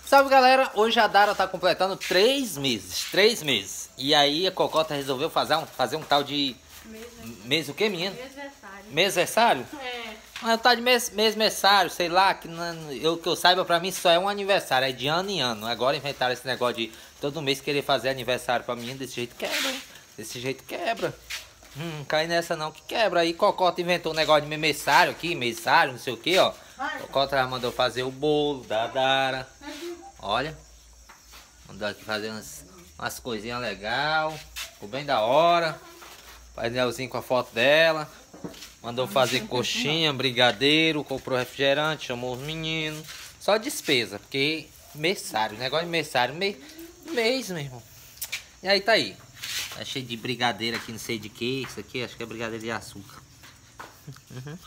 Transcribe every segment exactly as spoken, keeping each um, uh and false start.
Salve galera, hoje a Dara tá completando três meses, três meses. E aí a Cocota resolveu fazer um, fazer um tal de... Mês o que, menino? Mesversário. Mesversário? É. É um tal de mes, mesversário, sei lá, que, não, eu, que eu saiba, pra mim só é um aniversário, é de ano em ano. Agora inventaram esse negócio de todo mês querer fazer aniversário pra mim, desse jeito quebra, hein? Desse jeito quebra. Hum, cai nessa não que quebra. Aí Cocota inventou um negócio de mesário aqui, mesário, não sei o que, ó. Cocota já mandou fazer o bolo da Dara. Olha. Mandou aqui fazer umas, umas coisinhas legais. Ficou bem da hora. Painelzinho com a foto dela. Mandou fazer coxinha, brigadeiro, comprou refrigerante, chamou os meninos. Só despesa, porque mesário, negócio de mesário, me, mês, meu irmão. E aí tá aí. Tá cheio de brigadeiro aqui, não sei de que. Isso aqui acho que é brigadeiro de açúcar. Uhum.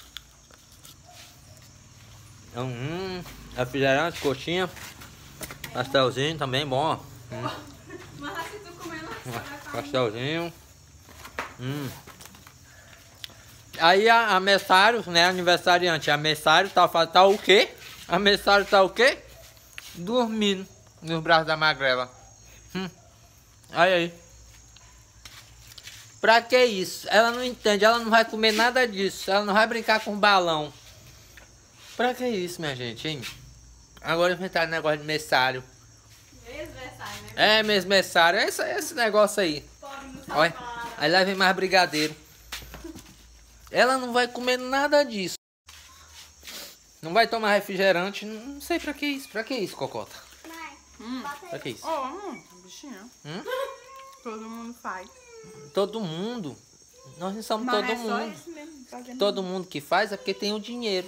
Hum, refrigerante, coxinha. Pastelzinho também, bom. Hum. Mas se tu comendo, Pastelzinho. Hum. Aí a, a messário, né, aniversariante, a messário tá, tá o quê? A messário tá o quê? Dormindo nos braços da magrela. Hum. Aí aí. Pra que isso? Ela não entende, ela não vai comer nada disso. Ela não vai brincar com balão. Pra que isso, minha gente, hein? Agora inventaram negócio de messário. mesversário, né? É, mesversário. É esse, esse negócio aí. Olha. Aí lá vem mais brigadeiro. Ela não vai comer nada disso. Não vai tomar refrigerante. Não sei pra que isso. Pra que isso, Cocota? Hum. Pra que isso? Ó, hum, bichinho. Hum? Todo mundo faz. Todo mundo. Nós não somos Mas todo é só mundo. isso mesmo, fazendo. Todo mundo que faz é porque tem o dinheiro.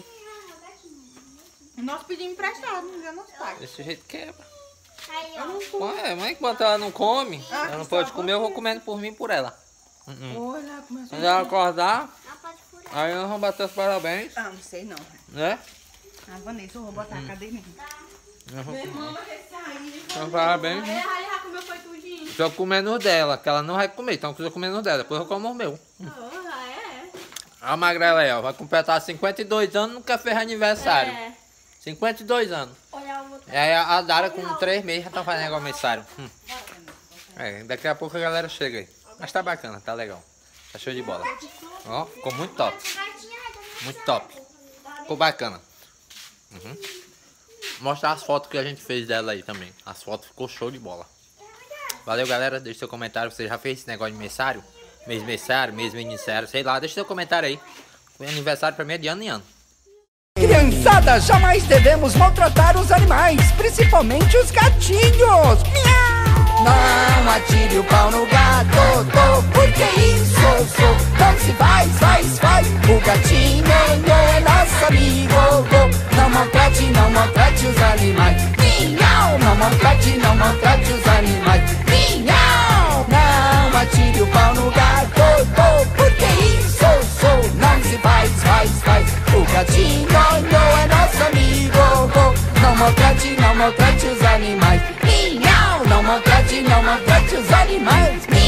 Nós pedimos emprestado, não é nosso pai. Desse jeito quebra. Eu não fui. Ué, mas enquanto ela não come, Ah, ela não só pode você. comer, eu vou comendo por mim e por ela. Uhum. Olha, começou Quando ela acordar, Não pode furar. aí nós vamos bater os parabéns, Ah, não sei não. né? Ah, Vanessa, eu vou botar a cadeirinha. Nós vamos Meu irmão vai ter que sair. Então, parabéns. É, aí já comeu foi tudinho. Tô comendo os dela, que ela não vai comer, então eu tô comendo os dela, depois eu como o meu. Oh, já é. A magrela aí, ó, vai completar cinquenta e dois anos, nunca fez aniversário. É. cinquenta e dois anos. Olha o outro. E aí a a Dara com três meses já tá fazendo aniversário. Hum. É, daqui a pouco a galera chega aí. Mas tá bacana, tá legal. Tá show de bola. Ó, ficou muito top. Muito top. Ficou bacana. Uhum. Mostrar as fotos que a gente fez dela aí também. As fotos ficou show de bola. Valeu, galera. Deixa seu comentário. Você já fez esse negócio de messário? Mês messário, mês menissário, sei lá. Deixa seu comentário aí. Foi aniversário pra mim é de ano em ano. Criançada, jamais devemos maltratar os animais, principalmente os gatinhos. Miau! Não atire o pau no gato, tô, porque isso sou. Não se faz, faz, faz. O gatinho é nosso amigo. Não maltrate, não maltrate os animais. Miau! Não maltrate, não maltrate os animais. Miau! Não atire o pau no gato, tô, porque isso sou. Não se faz, faz, faz. O gatinho é nosso amigo. Não maltrate, não maltrate os animais. Miau! Não maltrate, não maltrate os animais.